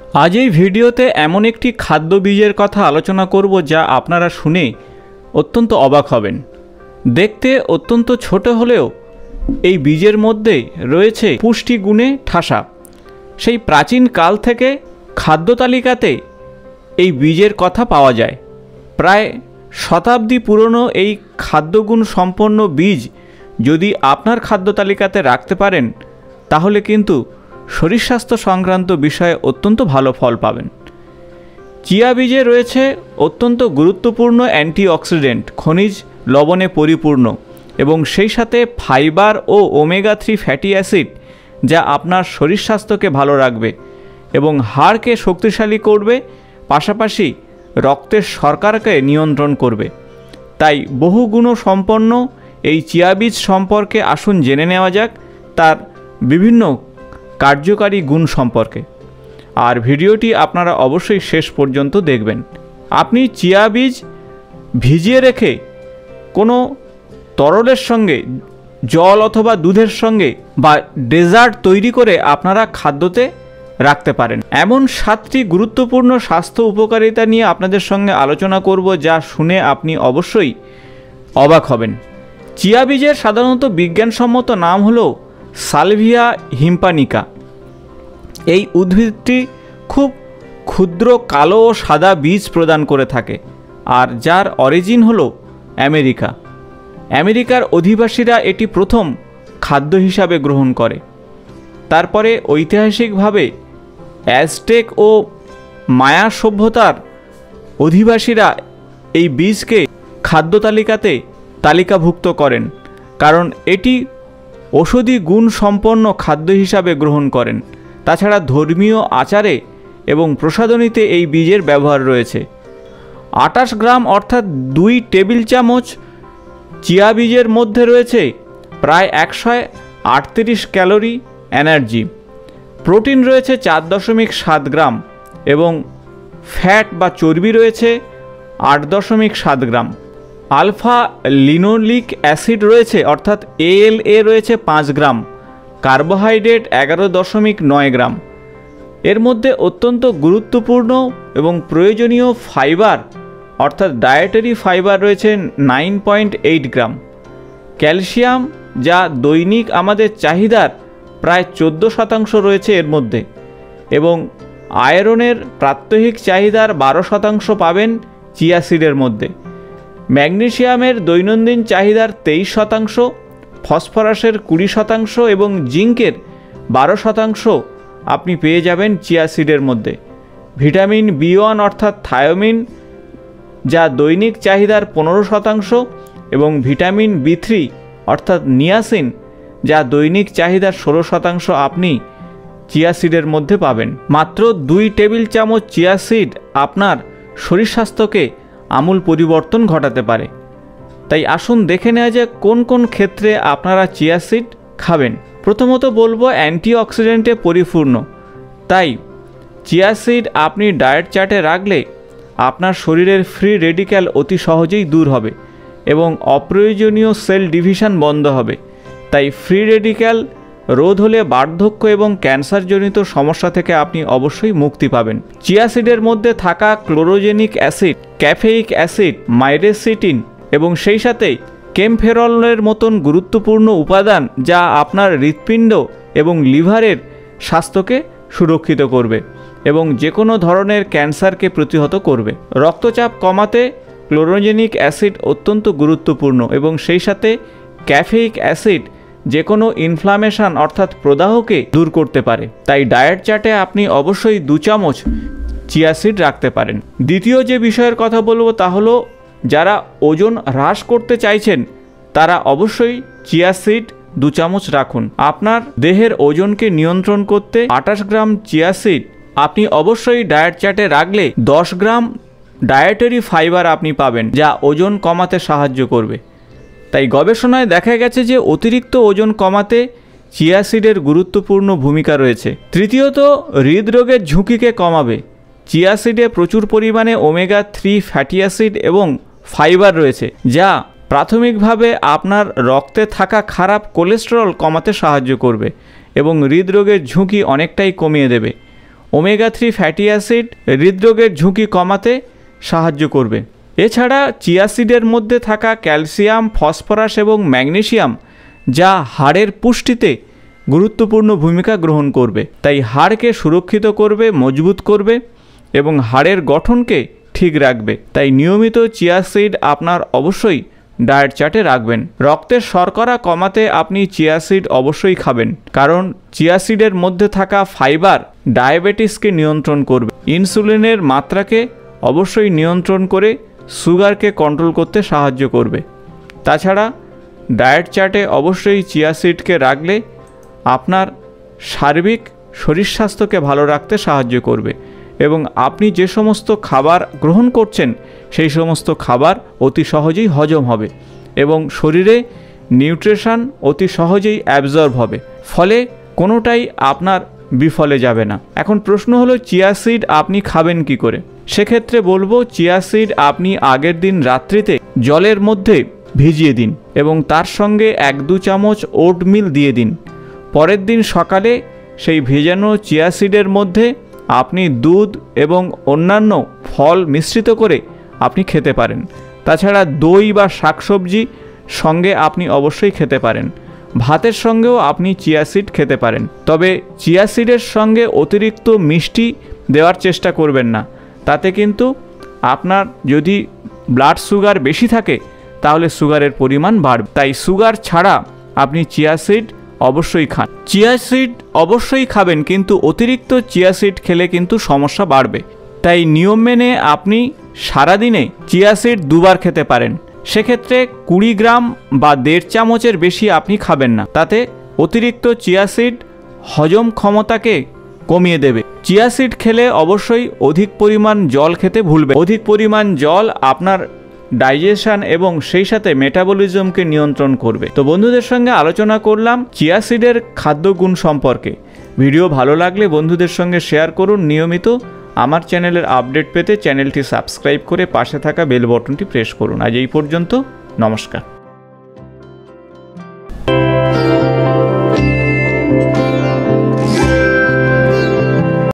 আজ এই ভিডিওতে এমন একটি খাদ্য বীজের কথা আলোচনা করব যা আপনারা শুনে অত্যন্ত অবাক হবেন। দেখতে অত্যন্ত ছোট হলেও এই বীজের মধ্যে রয়েছে পুষ্টিগুণে ঠাসা। সেই প্রাচীন কাল থেকে খাদ্য তালিকাতে এই বীজের কথা পাওয়া যায়। প্রায় শতাব্দী পুরনো এই খাদ্যগুণ সম্পন্ন বীজ যদি আপনার খাদ্য তালিকাতে রাখতে পারেন তাহলে কিন্তু শরীর স্বাস্থ্য সংক্রান্ত বিষয়ে অত্যন্ত ভালো ফল পাবেন। চিয়া বীজে রয়েছে অত্যন্ত গুরুত্বপূর্ণ অ্যান্টিঅক্সিডেন্ট, খনিজ লবণে পরিপূর্ণ এবং সেই সাথে ফাইবার ও ওমেগা 3 ফ্যাটি অ্যাসিড যা আপনার শরীর স্বাস্থ্যকে ভালো রাখবে এবং হাড়কে শক্তিশালী করবে, পাশাপাশি রক্তের শর্করাকে নিয়ন্ত্রণ করবে। তাই বহুগুণ সম্পন্ন এই চিয়া বীজ সম্পর্কে আসুন জেনে নেওয়া যাক তার বিভিন্ন কার্যকারী গুণ সম্পর্কে। আর ভিডিওটি আপনারা অবশ্যই শেষ পর্যন্ত দেখবেন। আপনি চিয়া বীজ ভিজিয়ে রেখে কোনো তরলের সঙ্গে, জল অথবা দুধের সঙ্গে বা ডেজার্ট তৈরি করে আপনারা খাদ্যতে রাখতে পারেন। এমন 7টি গুরুত্বপূর্ণ স্বাস্থ্য উপকারিতা নিয়ে আপনাদের সঙ্গে আলোচনা করব যা শুনে আপনি অবশ্যই অবাক হবেন। চিয়া বীজের সাধারণত বিজ্ঞানসম্মত নাম হলো সালভিয়া হিম্পানিকা। এই উদ্ভিদটি খুব ক্ষুদ্র কালো ও সাদা বীজ প্রদান করে থাকে আর যার অরিজিন হলো আমেরিকার অধিবাসীরা এটি প্রথম খাদ্য হিসাবে গ্রহণ করে। তারপরে ঐতিহাসিকভাবে অ্যাজটেক ও মায়া সভ্যতার অধিবাসীরা এই বীজকে খাদ্য তালিকাতে তালিকাভুক্ত করেন, কারণ এটি ঔষধি গুণ সম্পন্ন খাদ্য হিসাবে গ্রহণ করেন। তাছাড়া ধর্মীয় আচারে এবং প্রসাধনীতে এই বীজের ব্যবহার রয়েছে। 28 গ্রাম অর্থাৎ 2 টেবিল চামচ চিয়া বীজের মধ্যে রয়েছে প্রায় 138 ক্যালোরি এনার্জি। প্রোটিন রয়েছে 4.7 গ্রাম এবং ফ্যাট বা চর্বি রয়েছে 8.7 গ্রাম। আলফা লিনোলিক অ্যাসিড রয়েছে অর্থাৎ ALA রয়েছে 5 গ্রাম। কার্বোহাইড্রেট 11.9 গ্রাম। এর মধ্যে অত্যন্ত গুরুত্বপূর্ণ এবং প্রয়োজনীয় ফাইবার অর্থাৎ ডায়েটারি ফাইবার রয়েছে 9.8 গ্রাম। ক্যালসিয়াম যা দৈনিক আমাদের চাহিদার প্রায় 14% রয়েছে এর মধ্যে, এবং আয়রনের প্রাত্যহিক চাহিদার 12% পাবেন চিয়া সিডের মধ্যে। ম্যাগনেসিয়ামের দৈনন্দিন চাহিদার 23%, ফসফরাসের 20% এবং জিঙ্কের 12% আপনি পেয়ে যাবেন চিয়া সিডের মধ্যে। ভিটামিন B1 অর্থাৎ থায়োমিন যা দৈনিক চাহিদার 15% এবং ভিটামিন B3 অর্থাৎ নিয়াসিন যা দৈনিক চাহিদার 16% আপনি চিয়া সিডের মধ্যে পাবেন। মাত্র 2 টেবিল চামচ চিয়া সিড আপনার শরীর স্বাস্থ্যকে আমূল পরিবর্তন ঘটাতে পারে। তাই আসুন দেখে নেওয়া যাক কোন কোন ক্ষেত্রে আপনারা চিয়া সিড খাবেন। প্রথমত বলবো অ্যান্টিঅক্সিডেন্টে পরিপূর্ণ, তাই চিয়া সিড আপনি ডায়েট চার্টে রাখলে আপনার শরীরের ফ্রি রেডিক্যাল অতি সহজেই দূর হবে এবং অপ্রয়োজনীয় সেল ডিভিশন বন্ধ হবে। তাই ফ্রি রেডিক্যাল রোধ হলে বার্ধক্য এবং ক্যান্সারজনিত সমস্যা থেকে আপনি অবশ্যই মুক্তি পাবেন। চিয়া সিডের মধ্যে থাকা chlorogenic acid, caffeic acid, myricetin এবং সেই সাথে কেমফেরলের মতন গুরুত্বপূর্ণ উপাদান যা আপনার হৃৎপিণ্ড এবং লিভারের স্বাস্থ্যকে সুরক্ষিত করবে এবং যে কোনো ধরনের ক্যান্সারকে প্রতিহত করবে। রক্তচাপ কমাতে ক্লোরোজেনিক অ্যাসিড অত্যন্ত গুরুত্বপূর্ণ এবং সেই সাথে ক্যাফেইক অ্যাসিড যে কোনো ইনফ্লামেশন অর্থাৎ প্রদাহকে দূর করতে পারে। তাই ডায়েট চার্টে আপনি অবশ্যই 2 চামচ চিয়া সিড রাখতে পারেন। দ্বিতীয় যে বিষয়ের কথা বলবো তা হলো যারা ওজন হ্রাস করতে চাইছেন তারা অবশ্যই চিয়া সিড 2 চামচ রাখুন। আপনার দেহের ওজনকে নিয়ন্ত্রণ করতে 28 গ্রাম চিয়া সিড আপনি অবশ্যই ডায়েট চার্টে রাখলে 10 গ্রাম ডায়েটারি ফাইবার আপনি পাবেন যা ওজন কমাতে সাহায্য করবে। তাই গবেষণায় দেখা গেছে যে অতিরিক্ত ওজন কমাতে চিয়া সিডের গুরুত্বপূর্ণ ভূমিকা রয়েছে। তৃতীয়ত হৃদরোগের ঝুঁকিকে কমাবে। চিয়া সিডে প্রচুর পরিমাণে ওমেগা 3 ফ্যাটি অ্যাসিড এবং ফাইবার রয়েছে যা প্রাথমিকভাবে আপনার রক্তে থাকা খারাপ কোলেস্টেরল কমাতে সাহায্য করবে এবং হৃদরোগের ঝুঁকি অনেকটাই কমিয়ে দেবে। ওমেগা 3 ফ্যাটি অ্যাসিড হৃদরোগের ঝুঁকি কমাতে সাহায্য করবে। এছাড়া চিয়া সিডের মধ্যে থাকা ক্যালসিয়াম, ফসফরাস এবং ম্যাগনেসিয়াম যা হাড়ের পুষ্টিতে গুরুত্বপূর্ণ ভূমিকা গ্রহণ করবে, তাই হাড়কে সুরক্ষিত করবে, মজবুত করবে এবং হাড়ের গঠনকে ঠিক রাখবে। তাই নিয়মিত চিয়া সিড আপনার অবশ্যই ডায়েট চার্টে রাখবেন। রক্তের শর্করা কমাতে আপনি চিয়া সিড অবশ্যই খাবেন, কারণ চিয়া সিডের মধ্যে থাকা ফাইবার ডায়াবেটিসকে নিয়ন্ত্রণ করবে, ইনসুলিনের মাত্রাকে অবশ্যই নিয়ন্ত্রণ করে সুগারকে কন্ট্রোল করতে সাহায্য করবে। তাছাড়া ডায়েট চার্টে অবশ্যই চিয়া সিডকে রাখলে আপনার সার্বিক শরীর স্বাস্থ্যকে ভালো রাখতে সাহায্য করবে এবং আপনি যে সমস্ত খাবার গ্রহণ করছেন সেই সমস্ত খাবার অতি সহজেই হজম হবে এবং শরীরে নিউট্রিশন অতি সহজেই অ্যাবজর্ব হবে, ফলে কোনোটাই আপনার বিফলে যাবে না। এখন প্রশ্ন হলো চিয়া সিড আপনি খাবেন কি করে? সেক্ষেত্রে বলবো চিয়া সিড আপনি আগের দিন রাত্রিতে জলের মধ্যে ভিজিয়ে দিন এবং তার সঙ্গে 1-2 চামচ ওটমিল দিয়ে দিন। পরের দিন সকালে সেই ভেজানো চিয়া সিডের মধ্যে আপনি দুধ এবং অন্যান্য ফল মিশ্রিত করে আপনি খেতে পারেন। তাছাড়া দই বা শাকসবজি সঙ্গে আপনি অবশ্যই খেতে পারেন। ভাতের সঙ্গেও আপনি চিয়া সিড খেতে পারেন, তবে চিয়া সিডের সঙ্গে অতিরিক্ত মিষ্টি দেওয়ার চেষ্টা করবেন না, তাতে কিন্তু আপনার যদি ব্লাড সুগার বেশি থাকে তাহলে সুগারের পরিমাণ বাড়বে। তাই সুগার ছাড়া আপনি চিয়া সিড অবশ্যই খান। চিয়া সিড অবশ্যই খাবেন, কিন্তু অতিরিক্ত চিয়া সিড খেলে কিন্তু সমস্যা বাড়বে। তাই নিয়ম মেনে আপনি সারাদিনে চিয়া সিড 2 বার খেতে পারেন। সেক্ষেত্রে 20 গ্রাম বা 1.5 চামচের বেশি আপনি খাবেন না, তাতে অতিরিক্ত চিয়া সিড হজম ক্ষমতাকে কমিয়ে দেবে। চিয়া সিড খেলে অবশ্যই অধিক পরিমাণ জল খেতে ভুলবেন। অধিক পরিমাণ জল আপনার ডাইজেশন এবং সেই সাথে মেটাবলিজমকে নিয়ন্ত্রণ করবে। তো বন্ধুদের সঙ্গে আলোচনা করলাম চিয়া সিডের খাদ্য গুণ সম্পর্কে। ভিডিও ভালো লাগলে বন্ধুদের সঙ্গে শেয়ার করুন। নিয়মিত আমার চ্যানেলের আপডেট পেতে চ্যানেলটি সাবস্ক্রাইব করে পাশে থাকা বেল বটনটি প্রেস করুন। আজ এই পর্যন্ত, নমস্কার।